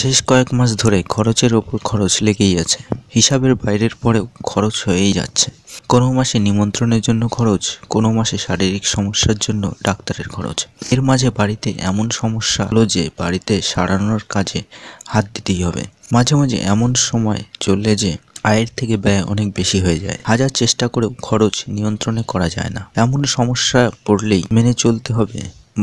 শেষ কয়েক মাস ধরে খরচের ওপর খরচ লেগেই আছে। হিসাবের বাইরের পরেও খরচ হয়েই যাচ্ছে। কোনো মাসে নিমন্ত্রণের জন্য খরচ, কোনো মাসে শারীরিক সমস্যার জন্য ডাক্তারের খরচ। এর মাঝে বাড়িতে এমন সমস্যা হলো যে বাড়িতে সারানোর কাজে হাত দিতেই হবে। মাঝে মাঝে এমন সময় চললে যে আয়ের থেকে ব্যয় অনেক বেশি হয়ে যায়। হাজার চেষ্টা করেও খরচ নিয়ন্ত্রণে করা যায় না। এমন সমস্যা পড়লেই মেনে চলতে হবে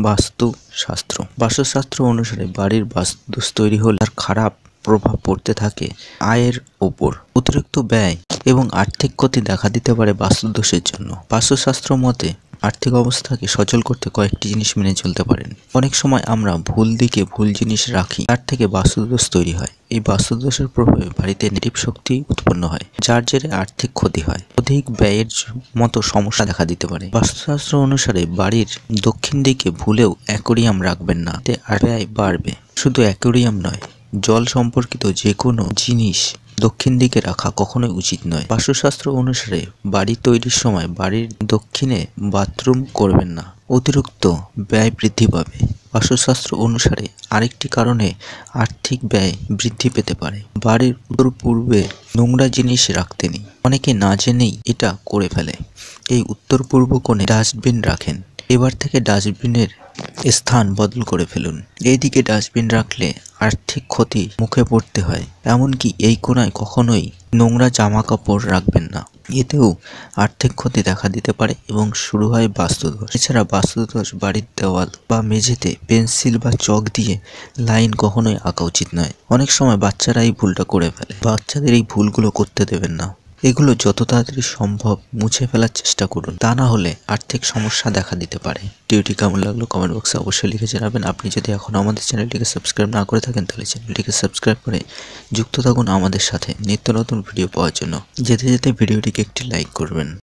বাস্তুশাস্ত্র অনুসারে বাড়ির বাস্তুদোষ তৈরি হলে তার খারাপ প্রভাব পড়তে থাকে আয়ের ওপর। অতিরিক্ত ব্যয় এবং আর্থিক ক্ষতি দেখা দিতে পারে বাস্তুদোষের জন্য। বাস্তুশাস্ত্র মতে আর্থিক অবস্থাকে সচল করতে কয়েকটি জিনিস মেনে চলতে পারেন। অনেক সময় আমরা ভুল দিকে ভুল জিনিস রাখি, তার থেকে বাস্তুদোষ তৈরি হয়। এই বাস্তুদোষের প্রভাবে বাড়িতে নেগেটিভ শক্তি উৎপন্ন হয়, যার জেরে আর্থিক ক্ষতি হয়। অধিক ব্যয়ের মতো সমস্যা দেখা দিতে পারে। বাস্তুশাস্ত্র অনুসারে বাড়ির দক্ষিণ দিকে ভুলেও অ্যাকোয়ারিয়াম রাখবেন না, এতে ব্যয় বাড়বে। শুধু অ্যাকোয়ারিয়াম নয়, জল সম্পর্কিত যে কোনো জিনিস দক্ষিণ দিকে রাখা কখনোই উচিত নয়। বাস্তুশাস্ত্র অনুসারে বাড়ি তৈরির সময় বাড়ির দক্ষিণে বাথরুম করবেন না, অতিরিক্ত ব্যয় বৃদ্ধি পাবে। বাস্তুশাস্ত্র অনুসারে আরেকটি কারণে আর্থিক ব্যয় বৃদ্ধি পেতে পারে। বাড়ির উত্তর পূর্বে নোংরা জিনিস রাখতে নেই। অনেকে না জেনেই এটা করে ফেলে। এই উত্তর পূর্ব কোণে ডাস্টবিন রাখেন। এবার থেকে ডাস্টবিনের স্থান বদল করে ফেলুন। এইদিকে ডাস্টবিন রাখলে আর্থিক ক্ষতি মুখে পড়তে হয়। এমনকি এই কোণায় কখনোই নোংরা জামা কাপড় রাখবেন না, এতেও আর্থিক ক্ষতি দেখা দিতে পারে এবং শুরু হয় বাস্তুদোষ। এছাড়া বাস্তুদোষ বাড়ির দেওয়াল বা মেঝেতে পেন্সিল বা চক দিয়ে লাইন কখনোই আঁকা উচিত নয়। অনেক সময় বাচ্চারা এই ভুলটা করে ফেলে। বাচ্চাদের এই ভুলগুলো করতে দেবেন না। এগুলো যত তাড়াতাড়ি সম্ভব মুছে ফেলার চেষ্টা করুন, তা না হলে আর্থিক সমস্যা দেখা দিতে পারে। ভিডিওটি কেমন লাগলো কমেন্ট বক্সে অবশ্যই লিখে জানাবেন। আপনি যদি এখনও আমাদের চ্যানেলটিকে সাবস্ক্রাইব না করে থাকেন তাহলে চ্যানেলটিকে সাবস্ক্রাইব করে যুক্ত থাকুন আমাদের সাথে নিত্য নতুন ভিডিও পাওয়ার জন্য। যেতে যেতে ভিডিওটিকে একটি লাইক করবেন।